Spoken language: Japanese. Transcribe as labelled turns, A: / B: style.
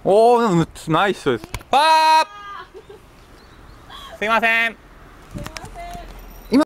A: おお、ナイスです。
B: パー。すいません。